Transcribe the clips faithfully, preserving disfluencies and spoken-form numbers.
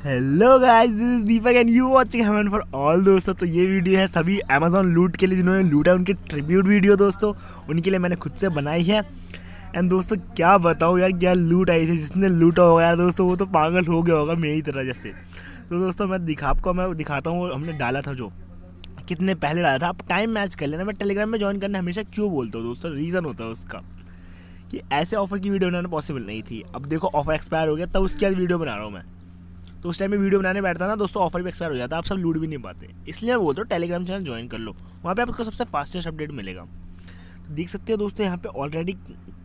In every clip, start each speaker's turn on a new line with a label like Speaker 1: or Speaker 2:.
Speaker 1: Hello guys, this is Deepak and you watching heaven for all. दोस्तों तो ये video है सभी अमेजोन लूट के लिए जिन्होंने लूटा, उनकी ट्रिब्यूट वीडियो दोस्तों, उनके लिए मैंने खुद से बनाई है। एंड दोस्तों क्या बताऊँ यार, क्या लूट आई थी। जिसने लूटा होगा यार दोस्तों वो तो पागल हो गया होगा मेरी तरह जैसे। तो दोस्तों मैं दिखा आपको मैं दिखाता हूँ, हमने डाला था जो कितने पहले डाला था। आप टाइम मैच कर लेना। मैं टेलीग्राम में ज्वाइन करना हमेशा क्यों बोलता हूँ दोस्तों, रीज़न होता है उसका कि ऐसे ऑफर की वीडियो बनाना पॉसिबल नहीं थी। अब देखो ऑफर एक्सपायर हो गया, तब उसके बाद वीडियो बना रहा हूँ मैं। तो उस टाइम में वीडियो बनाने बैठता ना दोस्तों, ऑफर भी एक्सपायर हो जाता, आप सब लूट भी नहीं पाते। इसलिए मैं बोलता हूँ टेलीग्राम चैनल ज्वाइन कर लो, वहाँ पे आपको सबसे फास्टेस्ट अपडेट मिलेगा। तो देख सकते हो दोस्तों यहाँ पे ऑलरेडी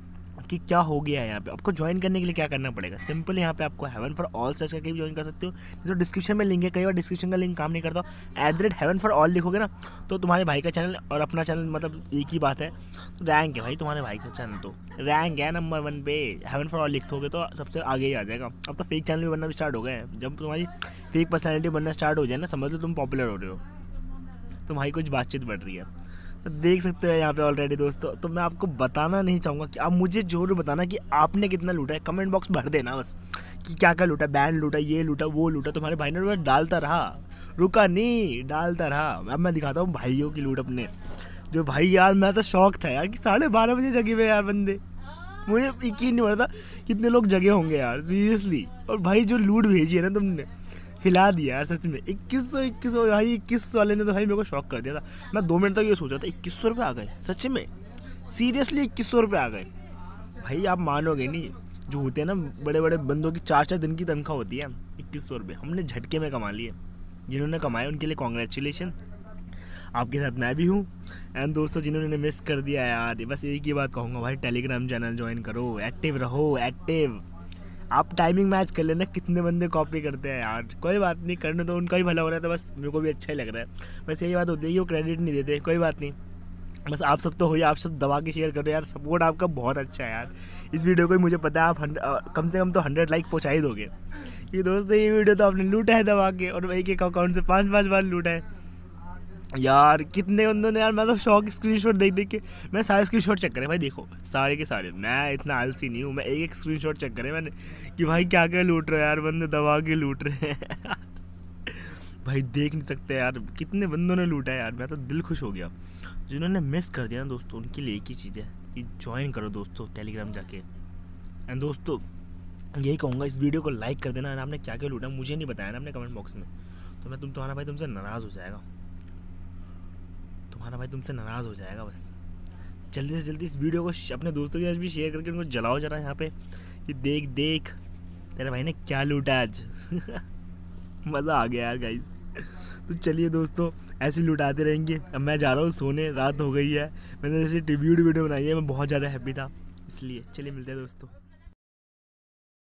Speaker 1: कि क्या हो गया है। यहाँ पे आपको ज्वाइन करने के लिए क्या करना पड़ेगा, सिंपल यहाँ पे आपको हेवन फॉर ऑल सर्च करके भी ज्वाइन कर सकते हो। तो डिस्क्रिप्शन में लिंक है, कई बार डिस्क्रिप्शन का लिंक काम नहीं करता। At the rate heaven for all लिखोगे ना तो तुम्हारे भाई का चैनल और अपना चैनल मतलब एक ही बात है। तो रैंक है भाई तुम्हारे भाई का चैनल, तो रैंक है नंबर वन पे। हेवन फॉर ऑल लिखोगे तो सबसे आगे ही आ जाएगा। अब तो फेक चैनल भी बनना भी स्टार्ट हो गए हैं। जब तुम्हारी फेक पर्सनैलिटी बनना स्टार्ट हो जाए ना, समझ लो तुम पॉपुलर हो रहे हो, तुम्हारी कुछ बातचीत बढ़ रही है। तो देख सकते हो यहाँ पे ऑलरेडी दोस्तों। तो मैं आपको बताना नहीं चाहूँगा कि आप मुझे जरूर बताना कि आपने कितना लूटा है। कमेंट बॉक्स भर देना बस कि क्या क्या लूटा, बैंड लूटा, ये लूटा, वो लूटा। तुम्हारे भाई ने बस डालता रहा, रुका नहीं, डालता रहा। अब मैं दिखाता हूँ भाइयों की लूट अपने। जो भाई यार मैं तो शौक था यार कि साढ़े बारह बजे जगे हुए यार बंदे, मुझे यकीन नहीं हो रहा था कितने लोग जगे होंगे यार सीरियसली। और भाई जो लूट भेजी है ना तुमने, हिला दिया यार सच में। इक्कीस सौ इक्कीस सौ भाई इक्कीस वाले ने तो भाई मेरे को शॉक कर दिया था। मैं दो मिनट तक ये सोचा था इक्कीस सौ रुपये आ गए, सच में सीरियसली इक्कीस सौ रुपये आ गए। भाई आप मानोगे नहीं, जो होते हैं ना बड़े बड़े बंदों की चार चार दिन की तनख्वाह होती है, इक्कीस सौ रुपये हमने झटके में कमा लिए। जिन्होंने कमाए उनके लिए कॉन्ग्रेचुलेशन, आपके साथ मैं भी हूँ। एंड दोस्तों जिन्होंने मिस कर दिया यार, बस एक ही बात कहूँगा भाई, टेलीग्राम चैनल ज्वाइन करो, एक्टिव रहो, एक्टिव। आप टाइमिंग मैच कर लेना, कितने बंदे कॉपी करते हैं यार, कोई बात नहीं, करने तो उनका ही भला हो रहा है, तो बस मेरे को भी अच्छा ही लग रहा है। बस यही बात होती है कि वो क्रेडिट नहीं देते, कोई बात नहीं। बस आप सब तो हो, आप सब दबा के शेयर करो यार, सपोर्ट आपका बहुत अच्छा है यार। इस वीडियो को मुझे पता है आप कम से कम तो हंड्रेड लाइक पहुँचा ही दोगे कि दोस्तों ये वीडियो तो आपने लूटा है दबा के, और एक एक अकाउंट से पाँच पाँच बार लूटा है यार। कितने बंदों ने यार, मैं तो शौक स्क्रीनशॉट देख देख के मैं सारे स्क्रीनशॉट चेक करे भाई। देखो सारे के सारे, मैं इतना आलसी नहीं हूँ, मैं एक एक स्क्रीनशॉट चेक करे मैंने कि भाई क्या क्या लूट रहे हैं यार बंदे, दबा के लूट रहे हैं भाई देख नहीं सकते यार कितने बंदों ने लूटा है यार। मैं तो दिल खुश हो गया। जिन्होंने मिस कर दिया ना दोस्तों, उनके लिए एक ही चीज़ है कि ज्वाइन करो दोस्तों टेलीग्राम जाके। एंड दोस्तों यही कहूँगा, इस वीडियो को लाइक कर देना। आपने क्या क्या लूटा मुझे नहीं बताया ना अपने कमेंट बॉक्स में, तो मैं तुम तुम्हारा भाई तुमसे नाराज़ हो जाएगा, तुम्हारा भाई तुमसे नाराज़ हो जाएगा। बस जल्दी से जल्दी इस वीडियो को अपने दोस्तों के साथ भी शेयर करके उनको जलाओ जरा यहाँ पे कि देख देख तेरे भाई ने क्या लूटा आज मज़ा आ गया यार गाइस। तो चलिए दोस्तों ऐसे लुटाते रहेंगे। अब मैं जा रहा हूँ सोने, रात हो गई है। मैंने जैसे ट्रिब्यूट वीडियो बनाई है, मैं बहुत ज़्यादा हैप्पी था, इसलिए चलिए मिलते हैं दोस्तों।